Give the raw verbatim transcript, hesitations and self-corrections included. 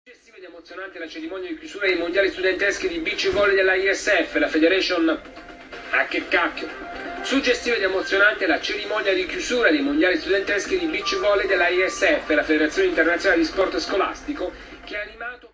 Suggestiva ed emozionante la cerimonia di chiusura dei mondiali studenteschi di beach volley della I S F, la Federation... Ah, che cacchio! Suggestiva ed emozionante la cerimonia di chiusura dei mondiali studenteschi di beach volley della I S F, la Federazione Internazionale di Sport Scolastico, che ha animato...